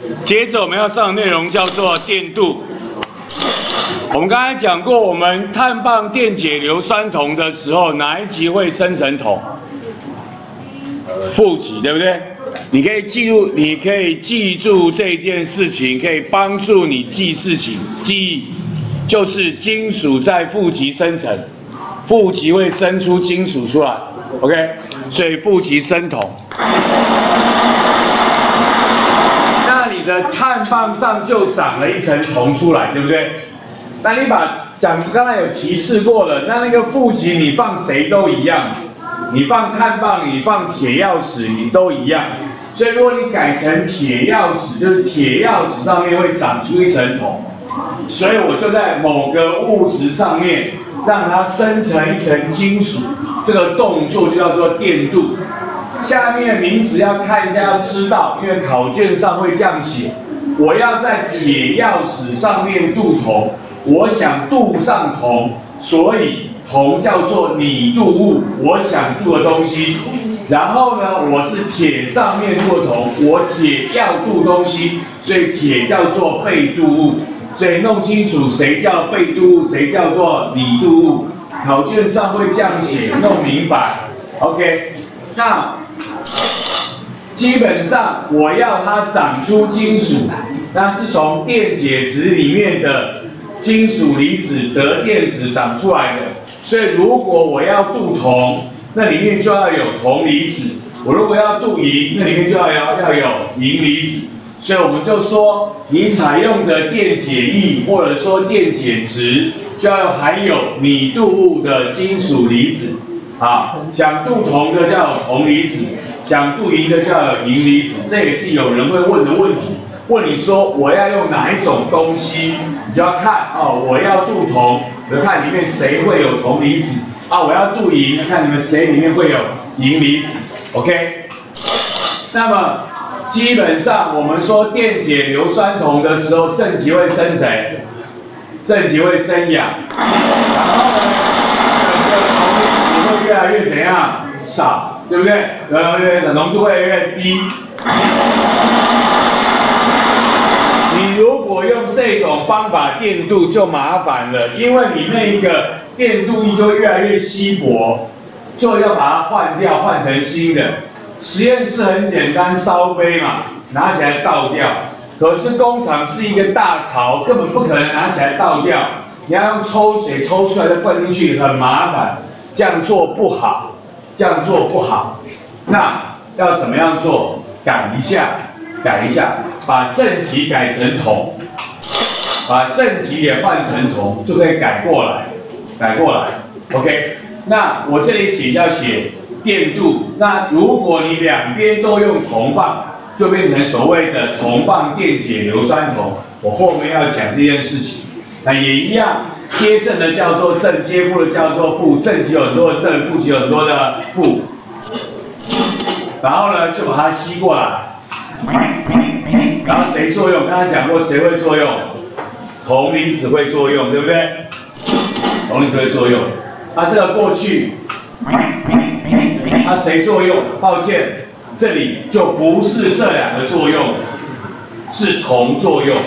接着我们要上的内容叫做电镀。我们刚才讲过，我们碳棒电解硫酸铜的时候，哪一级会生成铜？负极，对不对？你可以记住这件事情，可以帮助你记事情。记忆就是金属在负极生成，负极会生出金属出来 ，OK？ 所以负极生铜。那你的碳棒上就长了一层铜出来，对不对？那你刚才有提示过了，那个负极你放谁都一样。你放碳棒，你放铁钥匙，你都一样。所以如果你改成铁钥匙，就是铁钥匙上面会长出一层铜。所以我就在某个物质上面让它生成一层金属，这个动作就叫做电镀。下面的名词要看一下，要知道，因为考卷上会这样写。我要在铁钥匙上面镀铜，我想镀上铜，所以铜叫做拟镀物，我想镀的东西。然后呢，我是铁上面镀的铜，我铁要镀东西，所以铁叫做被镀物。所以弄清楚谁叫被镀物，谁叫做拟镀物。考卷上会这样写，弄明白。OK， 那基本上我要它长出金属，那是从电解质里面的金属离子得电子长出来的。所以如果我要镀铜，那里面就要有铜离子；我如果要镀银，那里面就要有银离子。所以我们就说，你采用的电解液或者说电解质，就要含有拟镀物的金属离子。啊，想镀铜的就要有铜离子，想镀银的就要有银离子。这也是有人会问的问题。问你说我要用哪一种东西，你就要看哦，我要镀铜，我就看里面谁会有铜离子啊，我要镀银，看你们谁里面会有银离子 ，OK？ 那么基本上我们说电解硫酸铜的时候，正极会生谁？正极会生氧，然后呢，整个铜离子会越来越怎样？少，对不对？浓度会越来越低。你如果用这种方法电镀就麻烦了，因为你那个电镀液就会越来越稀薄，就要把它换掉，换成新的。实验室很简单，烧杯嘛，拿起来倒掉。可是工厂是一个大槽，根本不可能拿起来倒掉，你要用抽水抽出来再灌进去，很麻烦，这样做不好，这样做不好。那要怎么样做？改一下。把正极改成铜，把正极也换成铜，就可以改过来。OK， 那我这里要写电镀，那如果你两边都用铜棒，就变成所谓的铜棒电解硫酸铜。我后面要讲这件事情，那也一样，接正的叫做正，接负的叫做负，正极有很多的正，负极有很多的负。然后呢，就把它吸过来。然后谁作用？刚才讲过谁会作用？铜离子会作用，对不对？铜离子会作用。那这个过去，那谁作用？抱歉，这里就不是这两个作用，是铜作用。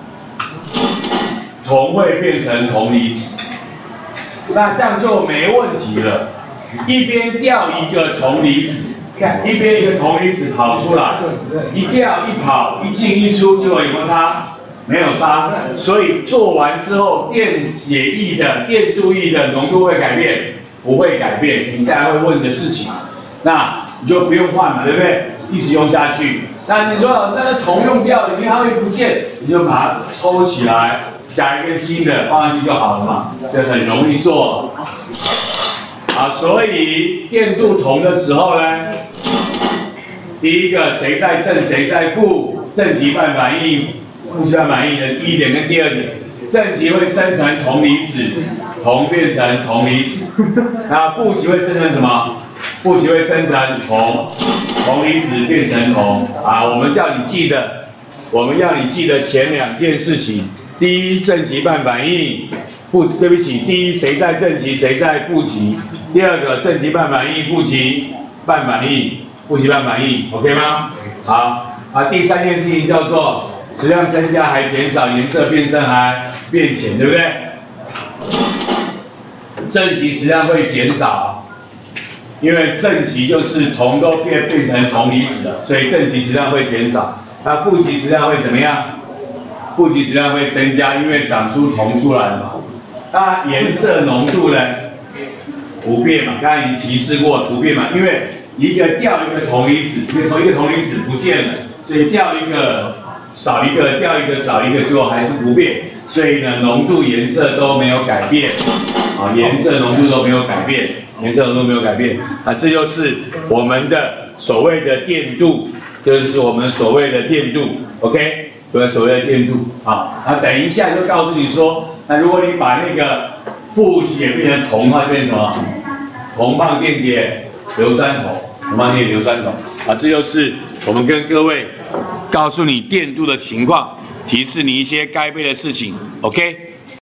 铜会变成铜离子，那这样就没问题了。一边掉一个铜离子。看一边一个铜离子跑出来，一掉一跑，一进一出，结果有没有差？没有差。所以做完之后，电解液的电镀液的浓度会改变？不会改变。你下来会问的事情，那你就不用换嘛，对不对？一直用下去。那你说老师，那个铜用掉了，因为它会不见，你就把它抽起来，加一根新的放上去就好了嘛，就很容易做。好，所以电镀铜的时候呢，第一个谁在正谁在负，正极半反应，负极半反应的第一点跟第二点，正极会生成铜离子，铜变成铜离子，那负极会生成什么？负极会生成铜，铜离子变成铜。啊，我们要你记得前两件事情，第一正极半反应，对不起，第一谁在正极谁在负极。第二个正极半反应，负极半反应，负极半反应 ，OK 吗？好， 第三件事情叫做质量增加还减少，颜色变深还变浅，对不对？正极质量会减少，因为正极就是铜都变成铜离子了，所以正极质量会减少。那负极质量会怎么样？负极质量会增加，因为长出铜出来了嘛。那颜色浓度呢？不变嘛，刚才已经提示过不变嘛，因为一个掉一个铜离子，一个铜离子不见了，所以掉一个少一个，掉一个少一个，最后还是不变。所以呢，浓度、颜色都没有改变，颜色、浓度都没有改变，颜色、浓度没有改变。这就是我们的所谓的电度，就是我们所谓的电度 ，OK， 所谓的电度。等一下就告诉你说，那如果你把那个负极也变成铜的话，变成什么？铜棒电解硫酸铜，铜棒电解硫酸铜。这就是我们跟各位告诉你电度的情况，提示你一些该背的事情 ，OK。